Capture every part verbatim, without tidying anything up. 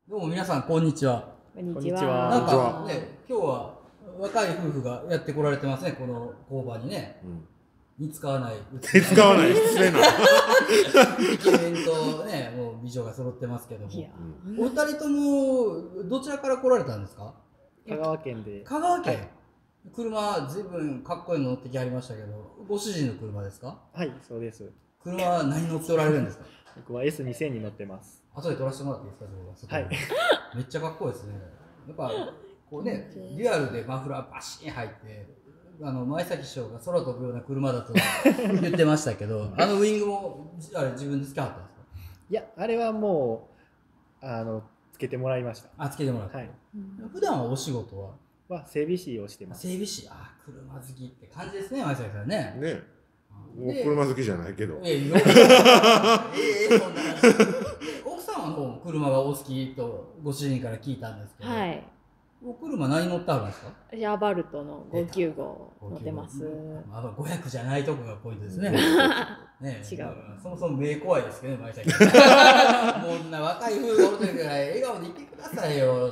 どうも皆さんこんにちは。 こんにちなは。 んかね、今日は若い夫婦がやってこられてますね、この工場にね。うん、に使わない。 手使わない。失礼な。 イケメンとね、もう美女が揃ってますけども。お二人ともどちらから来られたんですか？ 香川県で。 香川県。車ずいぶんかっこいいの乗ってきはりましたけど、ご主人の車ですか？ はい、そうです。 車は何乗っておられるんですか？ 僕は エスにせん に乗ってます。 後で撮らせてもらっていいですか？ はい。 めっちゃかっこいいですね。やっぱこうね、リアルでマフラーバシーン入って、あの前崎師匠が空飛ぶような車だと言ってましたけど、あのウイングもあれ自分でつけはったんですか？ いや、あれはもうあのつけてもらいました。 あ、つけてもらった。はい。普段はお仕事は？ は整備士をしてます。 整備士、あ、車好きって感じですね、前崎さんね。 ね。もう車好きじゃないけど。 ええ、いろいろ。ええ、そんな話。奥さんはもう車がお好きとご主人から聞いたんですけど。 はい。 お車何乗ってあるんですか？ 私アバルトのごきゅうご乗ってます。 まあごひゃくじゃないとこがポイントですね。 ね、違う。 そもそも目怖いですけどね、前崎。もうな若い夫婦がおるときぐらい笑顔でいてくださいよ。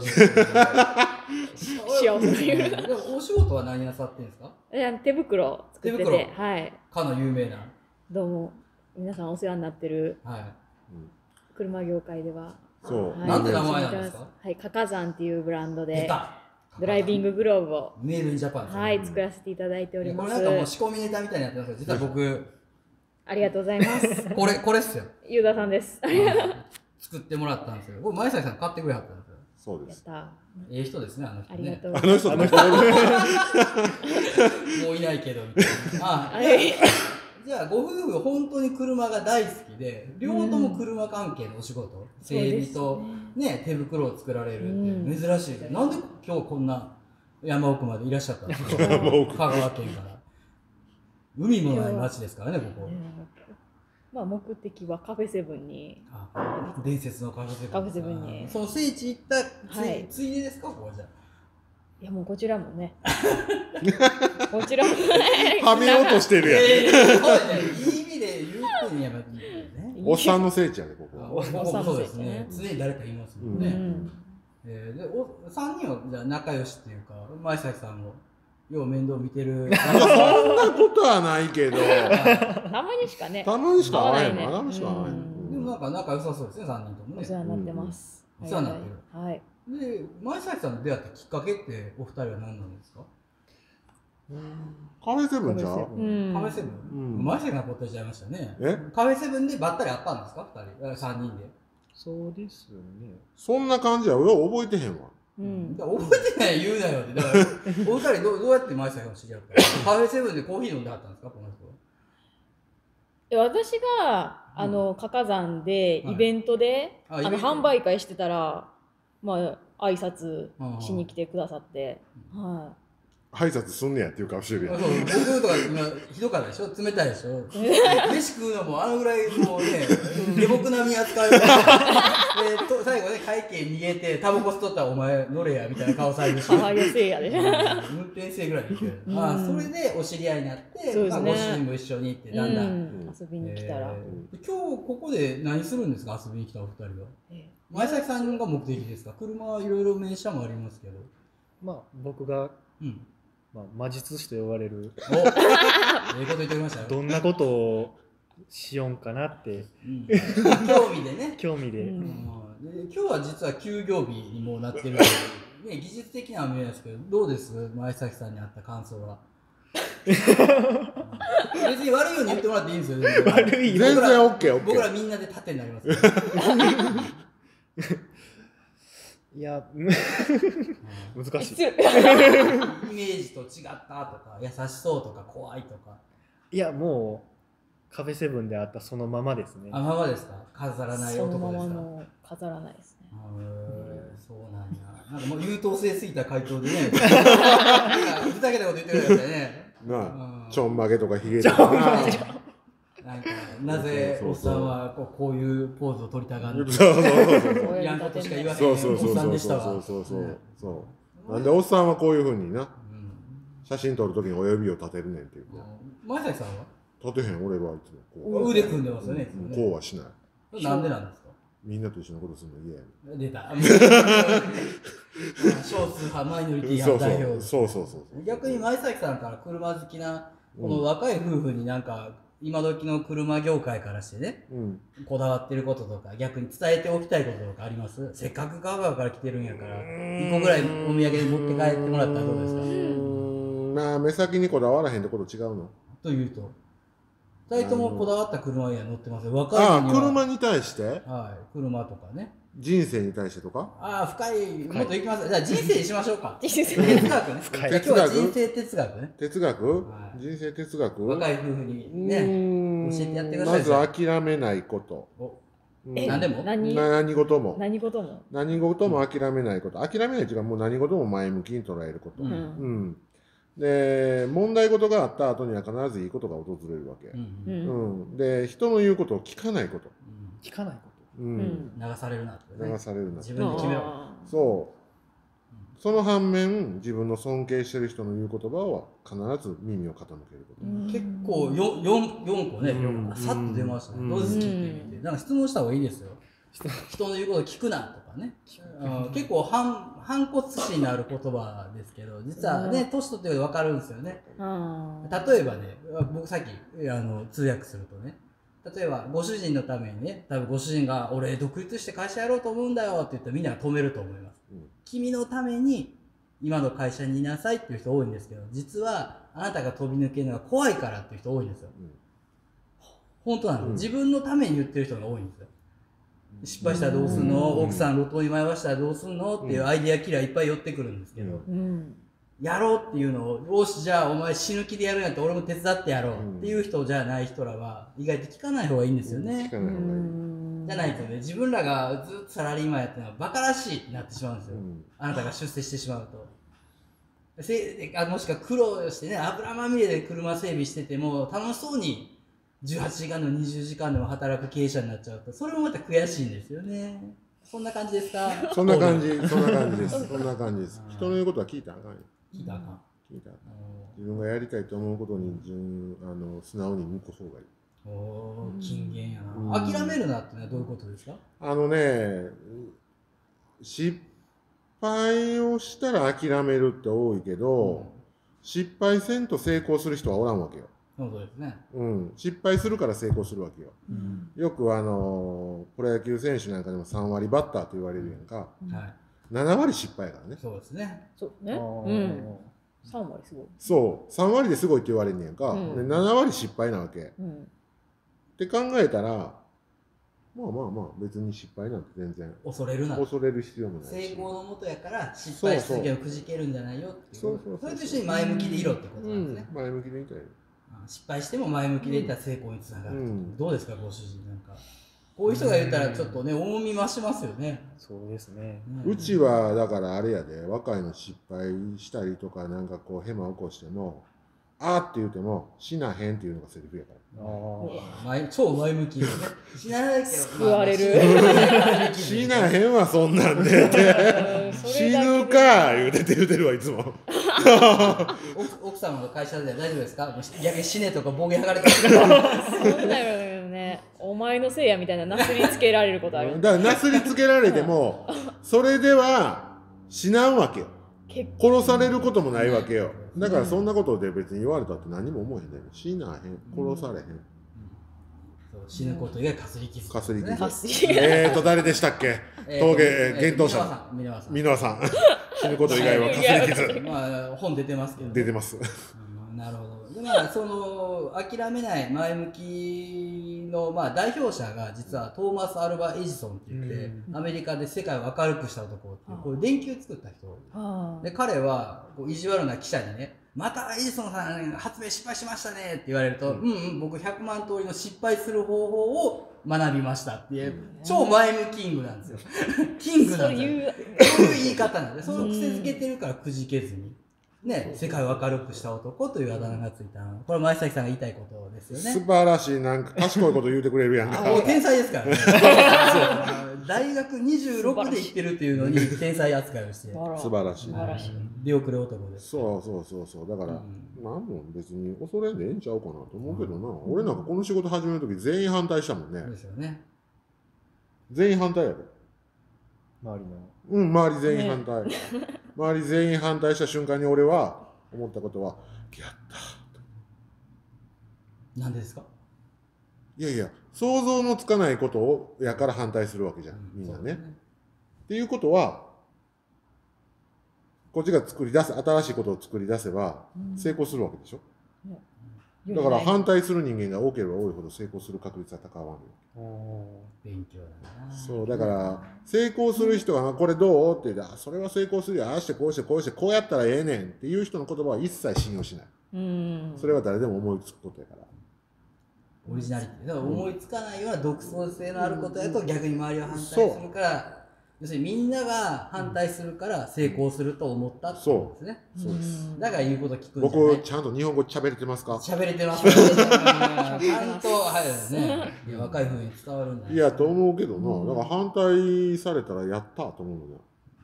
幸せに。 でもお仕事は何なさってんですか？ いや、手袋作ってて、はい。 かの有名な。 どうも皆さんお世話になってる。はい。車業界では。 そう。 なんて名前なんですか？ はい、カカザンっていうブランドでドライビンググローブをメイドインジャパンですね。 はい、作らせていただいております。 これなんかもう仕込みネタみたいになってますけど、実は僕ありがとうございます。 これこれっすよ。 ゆうださんです。 作ってもらったんですよ。これ前崎さん買ってくれはったんですよ。 そうです。 やった。 ええ人ですね、あの人ね。 ありがとう。 あの人、あの人。 もういないけどみたいな。あ、じゃあご夫婦本当に車が大好きで、両方とも車関係のお仕事、整備とね手袋を作られるって珍しい。なんで今日こんな山奥までいらっしゃったんですか？香川県から。海もない町ですからね、ここ。 まあ目的はカフェセブンに。 伝説のカフェセブン。 カフェセブンに。 その聖地行ったついでですか、ここじゃ。 いやもうこちらもね。こちらもね。 はめようとしてるやん。 いい意味で言うとね、やっぱりおっさんの聖地やね、ここ。 おっさんの聖地ね。常に誰かいますもんね。ええ、で、お三人はじゃ仲良しっていうか、前崎さんもよう面倒見てる。 そんなことはないけど。 たまにしかね。 たまにしか会わないの。たまにしか会わない。 でもなんか仲良さそうですね、三人ともね。 お世話になってます。 お世話になってる。 はい。 で、前崎さんと出会ったきっかけってお二人は何なんですか？ カフェセブンじゃん。 カフェセブン。前崎さん答えちゃいましたね。 え？ カフェセブンでばったり会ったんですか？二人、三人で。 そうですね。 そんな感じや。俺は覚えてへんわ。 うん。 覚えてない言うなよって。だからお二人どうどうやって前崎さんを知り合ったの？カフェセブンでコーヒー飲んではったんですか、この人は？ 私があのカカザンでイベントであの販売会してたら、まあ挨拶しに来てくださって、はい。 挨拶すんねやっていう顔してるやん。 僕とか今ひどかったでしょ、冷たいでしょ。飯食うのもあのぐらいもうね、下僕並み扱いで、最後ね会計逃げてタバコ吸っとったらお前乗れやみたいな顔されるし。 母親せいやで。 運転生ぐらいで。あ、それでお知り合いになって、まあご主人も一緒に行ってだんだん遊びに来たら。 今日ここで何するんですか、遊びに来たお二人は。前崎さんが目的ですか？車はいろいろ名車もありますけど。 まあ僕が。まあ、魔術師と呼ばれる。 お、ええこと言っておりましたよ。 どんなことをしようかなって、 うん、興味でね。 興味で。 うん、で今日は実は休業日にもなってるので、ね、技術的には見えないですけど、どうです？前崎さんにあった感想は。別に悪いように言ってもらっていいんですよ。 悪い。全然 オーケーオーケー。 僕らみんなで盾になります。 いや難しい。 イメージと違ったとか優しそうとか怖いとか。 いやもうカフェセブンであったそのままですね。 あ、ままですか？飾らない男ですか？ そのままの飾らないですね。 そうなんや。なんかもう優等生すぎた回答でね。ふざけたこと言ってくれたよね。 なあ、ちょんまげとかひげとかな。 なんかなぜおっさんはこうこういうポーズを取りたがるのか。 そうそうそう。 いらんことしか言わへんそうそうそうおっさんそうでしたわ。 そうそうそうそう。なんでおっさんはこういうふうにな、写真撮るときに親指を立てるねんっていう。 前崎さんは？ 立てへん、俺はいつも腕組んでますよね。 こうはしない。 なんでなんですか？ みんなと一緒のことするの嫌やね出た少数派マイノリティ派代表そうそうそうそう逆に前崎さんから車好きなこの若い夫婦になんか今時の車業界からしてね、うん、こだわってることとか逆に伝えておきたいこととかあります？せっかく香川から来てるんやからいっこぐらいお土産で持って帰ってもらったらどうですか？うーんまあ目先にこだわらへんってこと違うのというとふたりともこだわった車には乗ってますよ。若いあにはあ車に対してはい車とかね人生に対してとかああ深いもっといきますじゃあ人生にしましょうか人生哲学ね深い今日は人生哲学ね哲学、 はい、 人生哲学若い夫婦にね教えてやってください。 まず諦めないことえ何でも何何事も何事も何事も諦めないこと、諦めないというかもう何事も前向きに捉えること、うんうん、で問題事があった後には必ずいいことが訪れるわけ、うんうん、で人の言うことを聞かないこと、 うん、聞かないこと、 うん、流されるなって、ね、 流されるな自分で決めろ。 そうその反面自分の尊敬してる人の言う言葉は必ず耳を傾けること、 うん、結構 4, 4, 4個ね、うん、さっと出ましたね、うん、どうですかってみてなんか質問した方がいいですよ。人の言うこと聞くなとかね、うん、結構反反骨心のある言葉ですけど実はね年取って分かるんですよね。例えばね僕さっきあの通訳するとね例えばご主人のためにね多分ご主人が俺独立して会社やろうと思うんだよって言ったらみんなが止めると思います、うん、君のために今の会社にいなさいっていう人多いんですけど実はあなたが飛び抜けるのが怖いからっていう人多いんですよ、うん、本当なの、うん、自分のために言ってる人が多いんですよ。失敗したらどうすんの、奥さん路頭に迷わしたらどうすんのっていうアイディアキラーいっぱい寄ってくるんですけど、うん、やろうっていうのをよしじゃあお前死ぬ気でやるんやったら俺も手伝ってやろうっていう人じゃない人らは意外と聞かない方がいいんですよね。 聞かない方がいい。 じゃないとね自分らがずっとサラリーマンやってるのはバカらしいってなってしまうんですよ、うん、あなたが出世してしまうと。せあもしくは苦労してね油まみれで車整備してても楽しそうにじゅうはちじかんでもにじゅうじかんでも働く経営者になっちゃうとそれもまた悔しいんですよね。そんな感じですか？ そんな感じそんな感じですそんな感じです。人の言うことは聞いたらあかんよ。 聞いたらあかん。 聞いたらあかん。自分がやりたいと思うことに順あの素直に向く方がいい。 おお金言やな、うん、諦めるなってのはどういうことですか？ あのね失敗をしたら諦めるって多いけど、うん、失敗せんと成功する人はおらんわけよ。 そうですね、 うん、失敗するから成功するわけよ、うん、よくあのプロ野球選手なんかでもさんわりバッターと言われるやんか、うんはい、ななわり失敗やからね。 そうですねそうね、うん、さんわりすごい。 そうさんわりですごいって言われるんやんか、うん、でななわり失敗なわけ、うん、って考えたらまあまあまあ別に失敗なんて全然恐れるな恐れる必要もないし成功のもとやから失敗し続けるくじけるんじゃないよっていうそうそうそうそれと一緒に前向きでいろってことなんですね、 うん、前向きでいたい。 失敗しても前向きでいったら成功につながる、うん、どうですかご主人なんかこういう人が言ったらちょっとね重み増しますよね。 そうですね、 うん、うちはだからあれやで若いの失敗したりとかなんかこうヘマ起こしてもあーって言うても死なへんっていうのがセリフやから。 あ超前向きですね。死なないけど救われる、 まあ、死なへんわそんなんで死ぬか言うてて言うてるわいつも奥, 奥様の会社で大丈夫ですか？逆に死ねとか暴言吐かれてるそうだよね。お前のせいやみたいななすりつけられることあるだからなすりつけられてもそれでは死なんわけよ。殺されることもないわけよ。だからそんなことで別に言われたって何も思えへんねん。死なへん殺されへん、うんうん、 そう死ぬこと以外かすり傷、 かすり傷えーと誰でしたっけ峠幻冬者箕輪さん死ぬこと以外はかすり傷まあ本出てますけど、ね、 出てます、 うん、なるほど。でまあその諦めない前向きの、まあ、代表者が実はトーマス・アルバ・エジソンって言って、うん、アメリカで世界を明るくした男っていうこう電球作った人で彼はこう意地悪な記者にねまたエジソンさん発明失敗しましたねって言われると、うん、うんうん僕ひゃくまん通りの失敗する方法を学びましたっていう、うん、超前向きキングなんですよキングなんですよそういう言い方なんでその癖づけてるからくじけずにね、世界を明るくした男というあだ名がついたこれは前崎さんが言いたいことですよね。 素晴らしいなんか賢いこと言うてくれるやんかもう天才ですからね大学にじゅうろくで行ってるっていうのに天才扱いをして素晴らしい出遅れ男です。 そうそうそうそうだから、うん、なんも別に恐れんでええんちゃうかなと思うけどな、うん、俺なんかこの仕事始める時全員反対したもんね。 そうですよね。 全員反対やで。 周りの。 うん、周り全員反対。ね、周り全員反対した瞬間に俺は思ったことは、やったー。なんでですか？ いやいや、想像のつかないことをやから反対するわけじゃん、みんなね。ねっていうことは、こっちが作り出す、新しいことを作り出せば成功するわけでしょ。うん、だから反対する人間が多ければ多いほど成功する確率は高まる。 勉強だな。 そうだから成功する人がこれどうって言って、あ、それは成功するよ、ああしてこうしてこうしてこうやったらええねんっていう人の言葉は一切信用しない。うん、それは誰でも思いつくことやから。 オリジナリティだから思いつかないような独創性のあることやと逆に周りは反対するから、要するにみんなが反対するから成功すると思ったってことですね。 そうです。 だから言うこと聞くんじゃない。 僕ちゃんと日本語喋れてますか？ 喋れてます。ちゃんとはいね。いや若い風に伝わるんだ。 いやと思うけどな。だから反対されたらやったと思うのよ。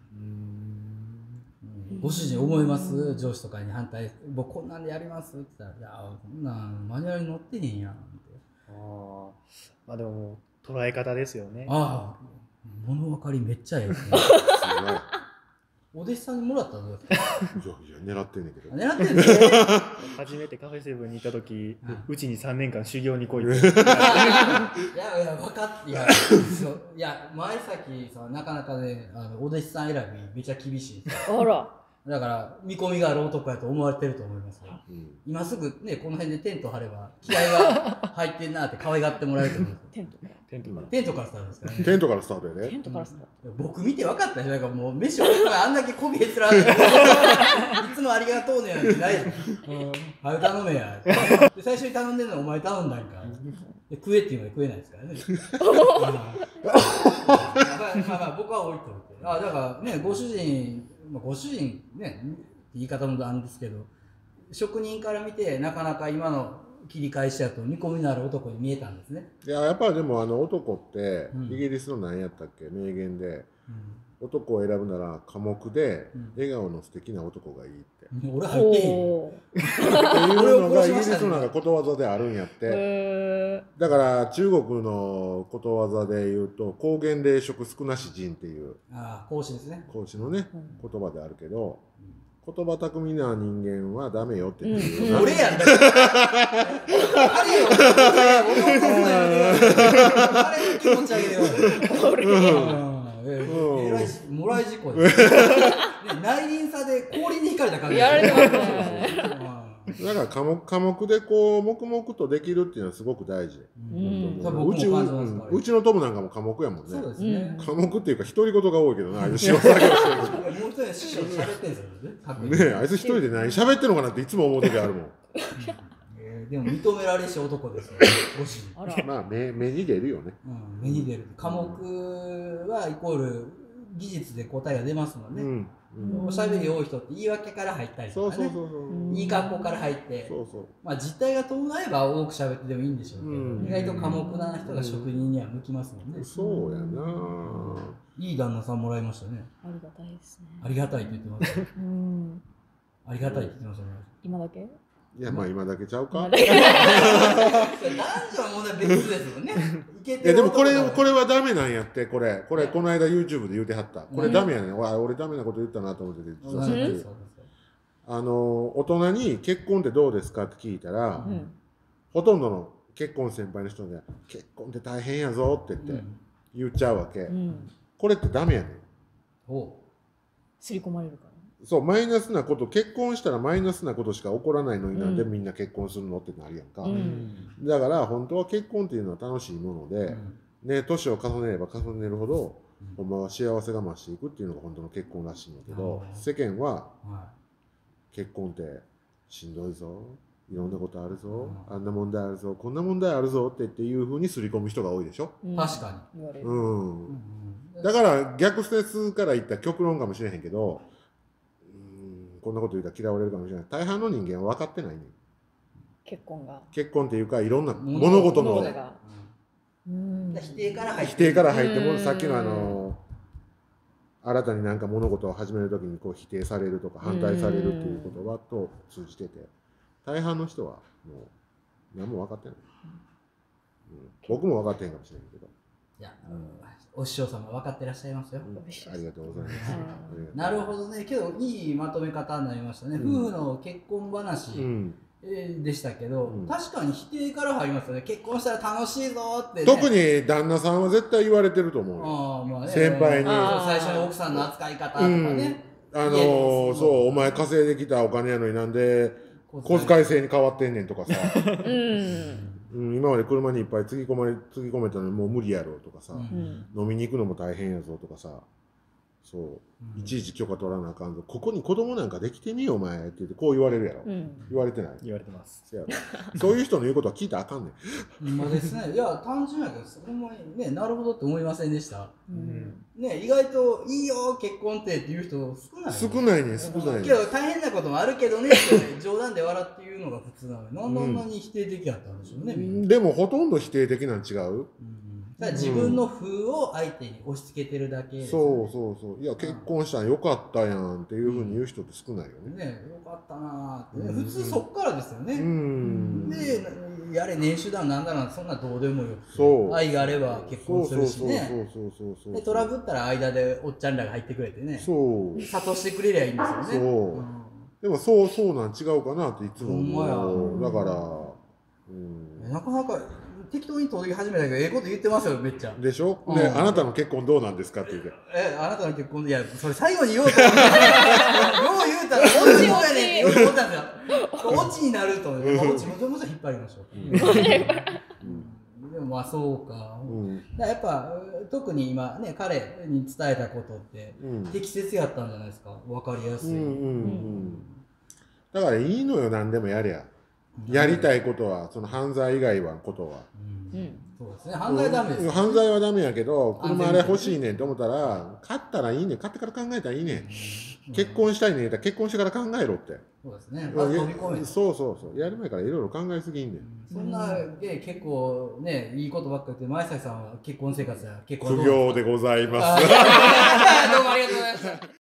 ご主人思います？上司とかに反対、僕こんなんでやりますって言ったら、いやこんなんマニュアルに載ってへんやんって。 ああ、まあでも捉え方ですよね。 ああ、物分かりめっちゃええですね。お弟子さんにもらったの？いやいや狙ってんねんけど。 狙ってんねん。 初めてカフェセブンに行った時、うちにさんねんかん修行に来いって。 いやいや分かっていやそういや前崎さんなかなかねあのお弟子さん選びめちゃ厳しい。 あら。 だから見込みがある男やと思われてると思いますよ、うん、今すぐねこの辺でテント張れば気合が入ってんなって可愛がってもらえると思うんですよ。 テントからテントからテントからスタートですからね。 テントからスタートやね。 テントからスタート。 僕見て分かったでしょ。なんかもう飯をあんだけこびへつらいつもありがとうねやってないよ。はよ頼めや。で最初に頼んでるのお前頼んだんか。で食えっていうのは食えないですからね。まあまあ僕は置いといて。あだからねご主人ご主人ね言い方もなんですけど職人から見てなかなか今の切り返しだと見込みのある男に見えたんですね。 いややっぱりでもあの男ってイギリスの何やったっけ名言で、うん、男を選ぶなら寡黙で笑顔の素敵な男がいいって、 うん、俺入ってへんよっていうのがイギリスのなんかことわざであるんやって。だから中国のことわざで言うと高原冷食少なし人っていうあ孔子ですね孔子のね、うん、言葉であるけど、言葉巧みな人間はダメよって言ってるよ。 俺やんだから。あれよ。あれの気持ち上げよ。俺えらいもらい事故です。内輪差で氷に引かれた感じ。 やられてますね。 だから科目科目でこう黙々とできるっていうのはすごごく大事。うちうちのトムなんかも科目やもんね。 そうですね。 科目っていうか独り言が多いけどな、ああいう仕事作業してる時。 もう一人師匠喋ってんですよね。 ねえ、あいつ一人で何喋ってんのかなっていつも思う時あるもん。 でも認められし男ですよ。ご主人。まあ目目に出るよね。 目に出る。科目はイコール技術で答えが出ますもんね。おしゃべり多い人って言い訳から入ったりとかね、いい格好から入って、そうそうまあ実態が伴えば多くしゃべってでもいいんでしょうけど、うん、意外と寡黙な人が職人には向きますもんね。 うん、そうやな。 いい旦那さんもらいましたね。 ありがたいですね。 ありがたいって言ってます。うん、ありがたいって言ってましたね。 今だけ？ いやまあ今だけちゃうか。男女は問題別ですよね。 いやでもこれこれはダメなんやってこれこれこの間 YouTube で言うてはった。これダメやねん。俺俺ダメなこと言ったなと思ってて。あの大人に結婚ってどうですかって聞いたら、うん、ほとんどの結婚先輩の人で結婚って大変やぞって言って言っちゃうわけ。うん、これってダメやねん。 お刷り込まれるから。 そうマイナスなこと結婚したらマイナスなことしか起こらないのになんでみんな結婚するのってなるやんか、うん、だから本当は結婚っていうのは楽しいもので、うん、ね年を重ねれば重ねるほど、うん、ほんまは幸せが増していくっていうのが本当の結婚らしいんだけど、うん、世間は、はい、結婚ってしんどいぞいろんなことあるぞ、うん、あんな問題あるぞこんな問題あるぞってっていうふうに刷り込む人が多いでしょ、 うん、確かに、 うんうん、だから逆説から言った極論かもしれへんけどこんなこと言うたら嫌われるかもしれない。大半の人間は分かってないね。 結婚が。 結婚っていうかいろんな物事の否定から入って否定から入ってもさっきのあの新たになんか物事を始めるときにこう否定されるとか反対されるっていう言葉と通じてて大半の人はもう何も分かってない。うん、僕も分かってへんかもしれんけど。 いや、お師匠様分かってらっしゃいますよ。 ありがとうございます。 なるほどね。けどいいまとめ方になりましたね。夫婦の結婚話でしたけど、確かに否定から入りますよね。結婚したら楽しいぞって。 特に旦那さんは絶対言われてると思うよ。先輩に。 最初の奥さんの扱い方とかね。 あのそう、お前稼いできたお金やのになんで小遣い制に変わってんねんとかさ。うん、今まで車にいっぱいつぎ込まれつぎ込めたのにもう無理やろとかさ、うん、飲みに行くのも大変やぞとかさ、そう、うん、いちいち許可取らなあかんぞ、ここに子供なんかできてみよお前って言ってこう言われるやろ、うん、言われてない？ 言われてます。 そういう人の言うことは聞いたらあかんねん。 ほんまですね。いや単純やけどほんまにね、なるほどって思いませんでした。うん、ね、意外といいよ結婚ってっていう人少ない、ね。 少ないね、少ないね。 けど大変なこともあるけどねって冗談で笑って言うのが普通なのに、なんであんなに否定的やったんでしょうね。うん、 でもほとんど否定的なん違う。うん、 だから自分の風を相手に押し付けてるだけです、ね。 そうそうそう。いや結婚したんよかったやんっていうふうに言う人って少ないよね。 ね、よかったなーって、ね、普通そっからですよね。うん、で、やれ年収だなんだなんそんなどうでもよくて、愛があれば結婚するしね。でトラブったら間でおっちゃんらが入ってくれてね。そう。諭してくれりゃいいんですよね。そう。うん、 でもそうそうなん違うかなっていつも思う。だから、 うん、なかなか。適当に届き始めたけど、ええこと言ってますよ、めっちゃ。 でしょ、うん、で、あなたの結婚どうなんですかって言って。 え、あなたの結婚、いや、それ最後に言おうと思って。よう言うたら、オチやねんって言おうと思ったんですよ。オチになると思って、オチもともと引っ張りましょう。でもまあそうか。うん、だやっぱ、特に今ね、彼に伝えたことって、適切やったんじゃないですか。わかりやすい。 だからいいのよ、何でもやりゃ。やりたいことはその犯罪以外はことは、 うん、そうですね、犯罪はダメです、ね、 犯罪はダメやけど車あれ欲しいねんと思ったら買ったらいいねん、買ってから考えたらいいねん、うん、結婚したいねん言ったら結婚してから考えろって。 そうですね、まず飛び込め。 そうそうそう、やる前からいろいろ考えすぎんねん、うん、 そんなで結構ねいいことばっかり言って前崎さんは結婚生活や結婚苦行でございます。 どうもありがとうございました。